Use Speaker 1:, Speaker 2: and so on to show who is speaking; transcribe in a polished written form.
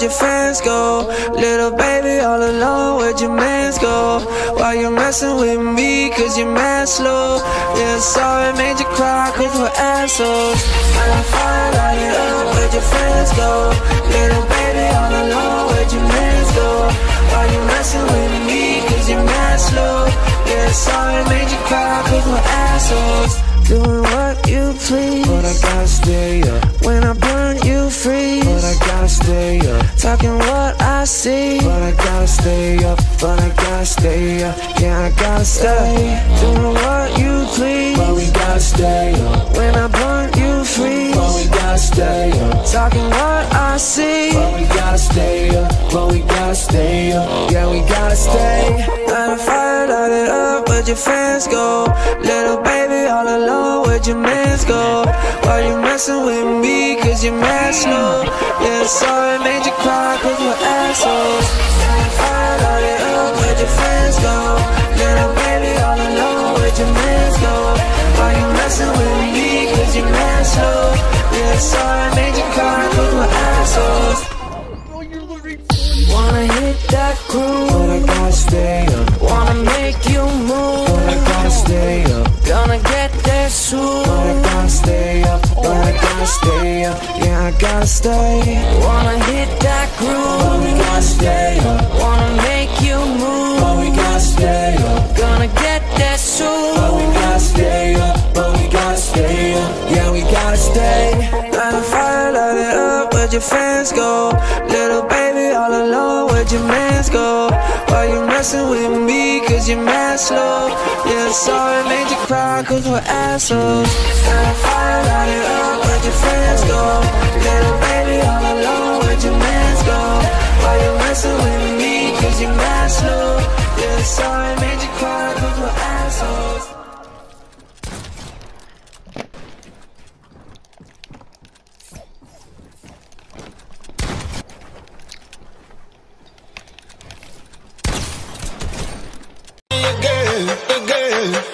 Speaker 1: where'd your friends go? Little baby all alone, where'd your mans go? Why you messing with me, cause you're mad slow? Yeah, sorry, made you cry, cause we're assholes. I'm fine, light it up, where'd your friends go? Little baby all alone, where'd your mans go? Why you messing with me, cause you're mad slow? Yeah, sorry, made you cry, cause we're assholes. Doing what you please, but I gotta stay up. When I burn you freeze, but I gotta stay up. Talking what I see, but I gotta stay up. But I gotta stay up, yeah I gotta stay. Doing what you please, but we gotta stay up. When I burn you freeze, but we gotta stay up. Talking what I see, but we gotta stay up. But we gotta stay up, yeah we gotta stay. Light a fire, light it up, where'd your friends go? Little baby all alone, where'd your mans go? Why you messing with me, cause you're mad slow? Yeah, sorry, made you cry, cause we're assholes. Light a fire, light it up, where'd your friends go? Little baby all alone, where'd your mans go? Why you messing with me, cause you're mad slow? Yeah, sorry, made you cry, cause we're assholes. Wanna hit that groove, but I gotta stay up. Wanna make you move, but I gotta stay up. Gonna get there soon, but I gotta stay up. But I gotta stay up, yeah I gotta stay. Wanna hit that groove, but we gotta stay up. Wanna make you move, but we gotta stay up. Gonna get there soon, but we gotta stay up. But we gotta stay up, yeah we gotta stay. Light a fire, light it up, where'd your friends go? Little baby all alone, where'd your mans go? Why you messing with me, cause you're mad slow? Yeah, sorry, made you cry, cause we're assholes. Light a fire, light it up, where'd your friends go? Little baby all alone, where'd your mans go? Why you messing with me, cause you're mad slow? Yeah, sorry, made you cry, cause we're assholes.
Speaker 2: Again, again.